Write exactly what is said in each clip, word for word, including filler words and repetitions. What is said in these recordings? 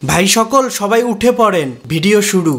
ভাই সকল সবাই উঠে পড়েন, ভিডিও শুরু।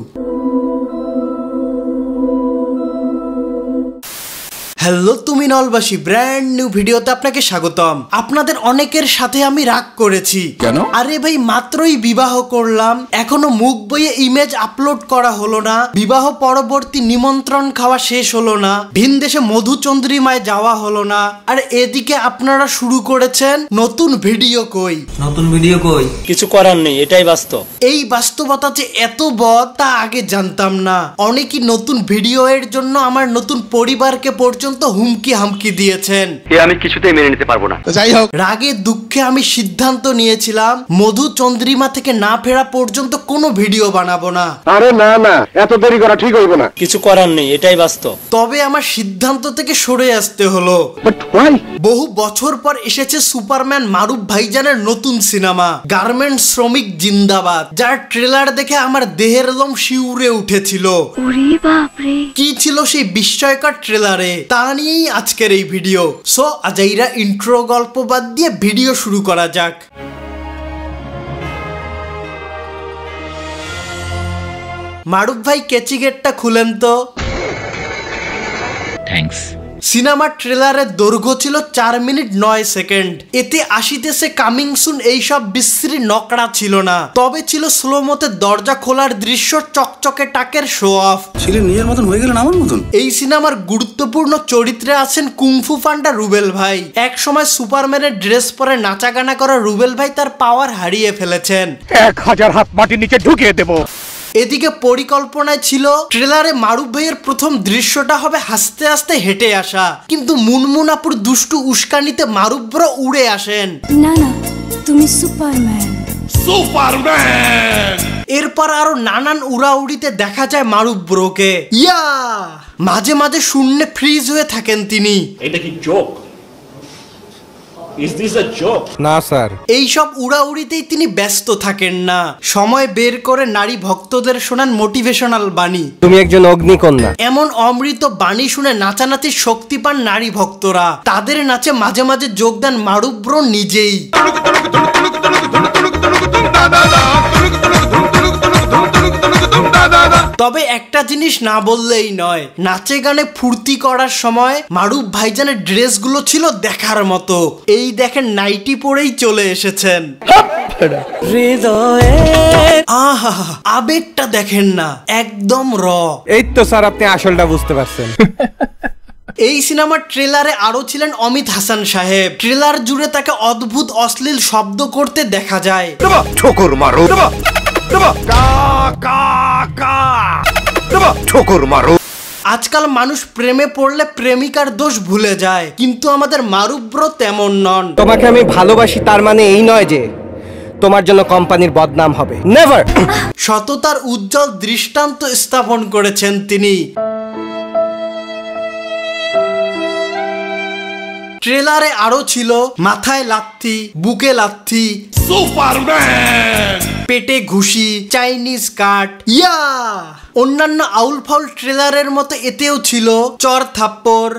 হ্যালো তুমি নলবাসী, ব্র্যান্ড নিউ ভিডিওতে আপনাকে স্বাগতম। আপনাদের অনেকের সাথে আমি রাগ করেছি। কেন? আরে ভাই মাত্রই বিবাহ করলাম, এখনো মুখ বইয়ে ইমেজ আপলোড করা হলো না, বিবাহ পরবর্তী নিমন্ত্রণ খাওয়া শেষ হলো না, ভিন দেশে মধুচন্দ্রিমায় যাওয়া হলো না, আর এদিকে আপনারা শুরু করেছেন নতুন ভিডিও কই নতুন ভিডিও কই কিছু করার নেই, এটাই বাস্তব। এই বাস্তবতা যে এত বদ তা আগে জানতাম না। অনেকেই নতুন ভিডিও এর জন্য আমার নতুন পরিবারকে পর্যন্ত হুমকি হামকি দিয়েছেন, আমি কিছুতেই মেনে নিতে পারবো না। যাই হোক, রাগে দুঃখে আমি সিদ্ধান্ত নিয়েছিলাম মধুচন্দ্রিমা থেকে না ফেরা পর্যন্ত কোনো ভিডিও বানাবো না। আরে না না, এত দেরি করা ঠিক হইব না। কিছু করার নেই, এটাই বাস্তব। তবে আমার সিদ্ধান্ত থেকে সরে আসতে হলো। বহু বছর পর এসেছে সুপারম্যান মারুফ ভাইজানের নতুন সিনেমা গার্মেন্ট শ্রমিক জিন্দাবাদ, যার ট্রেলার দেখে আমার দেহের লোম শিউরে উঠেছিল। কি ছিল সেই বিস্ময়কর ট্রেলারে, তা নিয়েই আজকের এই ভিডিও। সো আজাইরা ইন্ট্রো গল্প বাদ দিয়ে ভিডিও শুরু করা যাক। মারুফ ভাই কেচি গেটটা খুলেন তো। থ্যাঙ্কস। সিনেমার ট্রেলারের দৈর্ঘ্য ছিল চার মিনিট নয় সেকেন্ড। এতে আসিতেছে কামিং সুন এইসব বিশ্রী নকড়া ছিল না, তবে ছিল স্লোমোতে দরজা খোলার দৃশ্য, চকচকে টাকের শো অফ। ছেলে নিজের মতন হয়ে গেলেন আমার মতন। এই সিনেমার গুরুত্বপূর্ণ চরিত্রে আছেন কুংফু পান্ডা রুবেল ভাই। এক সময় সুপারম্যানের ড্রেস পরে নাচা গানা করা রুবেল ভাই তার পাওয়ার হারিয়ে ফেলেছেন। এক হাজার হাত মাটির নিচে ঢুকিয়ে দেবো। এদিকে পরিকল্পনায় ছিল ট্রেলারে মারুফ ভাইয়ের প্রথম দৃশ্যটা হবে হাসতে হাসতে হেঁটে আসা, কিন্তু মুনমুনাপুর দুষ্টু উস্কানিতে মারুফ ব্রো উড়ে আসেন। না না, তুমি সুপারম্যান। সুপারম্যান। এরপর আরো নানান উড়াউড়িতে দেখা যায় মারুফ ব্রোকে। ইয়া, মাঝে মাঝে শূন্যে ফ্রিজ হয়ে থাকেন তিনি। এটা কি joke? Is this a joke? না স্যার, এইসব উড়াউড়িতেই তিনি ব্যস্ত থাকেন না, সময় বের করে নারী ভক্তদের শোনান মোটিভেশনাল বাণী। তুমি একজন অগ্নিকন্যা। এমন অমৃত বাণী শুনে নাচানাচির শক্তি পান নারী ভক্তরা। তাদের নাচে মাঝে মাঝে যোগ দেন মারুফ ব্রো নিজেই। তবে একটা জিনিস না বললেই নয়, নাচে গানে ফুর্তি করার সময় মারুফ ভাইজানের ড্রেসগুলো ছিল দেখার মতো। এই দেখেন নাইটি পরেই চলে এসেছেন। আহা, আবেগটা দেখেন না, একদম র। এই তো স্যার, আপনি আসলটা বুঝতে পারছেন। এই সিনেমার ট্রেলারে আরো ছিলেন অমিত হাসান সাহেব। ট্রেলার জুড়ে তাকে অদ্ভুত অশ্লীল শব্দ করতে দেখা যায়। ঠোকর মারো, ঠোকর মারো। আজকাল মানুষ প্রেমে পড়লে প্রেমিকার দোষ ভুলে যায়, কিন্তু আমাদের মারুফ ব্রো তেমন নন। তোমাকে আমি ভালোবাসি তার মানে এই নয় যে তোমার জন্য কোম্পানির বদনাম হবে। নেভার। সততার উজ্জ্বল দৃষ্টান্ত স্থাপন করেছেন তিনি। ট্রেলারে আরো ছিল মাথায় লাথি, বুকে লাথি, সুপারম্যান, পেটে ঘুষি, চাইনিজ কাট, ইয়া। অন্যান্য আউল ফাউল ট্রেলারের মতো এতেও ছিল চর থাপ্পড়।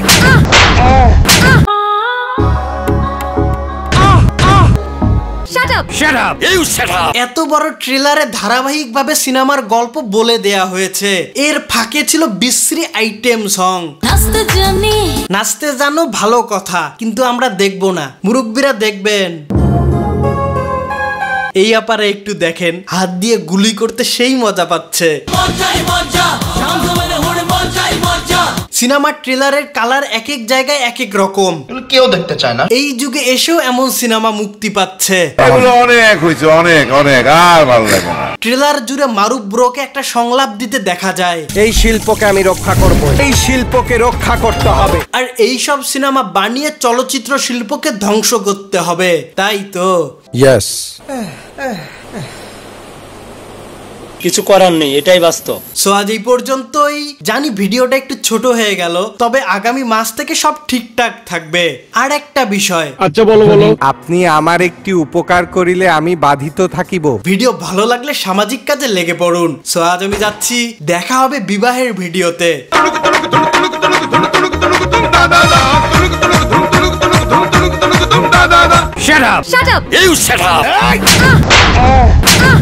এত বড় ট্রেলারে ধারাবাহিকভাবে সিনেমার গল্প বলে দেয়া হয়েছে। এর ফাঁকে ছিল বিশ্রী আইটেম সং। নাচতে জানো ভালো কথা, কিন্তু আমরা দেখবো না, মুরব্বীরা দেখবেন। এই আপারে একটু দেখেন, হাত দিয়ে গুলি করতে সেই মজা পাচ্ছে। সিনেমার ট্রেলারের কালার এক এক জায়গায় এক এক রকম, কেউ দেখতে চায় না। এই যুগে এসেও এমন সিনেমা মুক্তি পাচ্ছে। অনেক হয়েছে, অনেক অনেক, আর ভালো লাগে না। ট্রেলার জুড়ে মারুফ ব্রোকে একটা সংলাপ দিতে দেখা যায়, এই শিল্পকে আমি রক্ষা করব, এই শিল্পকে রক্ষা করতে হবে। আর এই সব সিনেমা বানিয়ে চলচ্চিত্র শিল্পকে ধ্বংস করতে হবে, তাই তো? ইয়েস। কিছু করার নেই, এটাই বাস্তব। সো আজ এই পর্যন্তই। জানি ভিডিওটা একটু ছোট হয়ে গেল, তবে আগামী মাস থেকে সব ঠিকঠাক থাকবে। আর একটা বিষয়, আচ্ছা বলো বলো। আপনি আমার একটি উপকার করিলে আমি বাধিত থাকিব। ভিডিও ভালো লাগলে সামাজিক কাজে লেগে পড়ুন। সো আজ আমি যাচ্ছি, দেখা হবে বিবাহের ভিডিওতে। Shut shut up Shut up! You shut up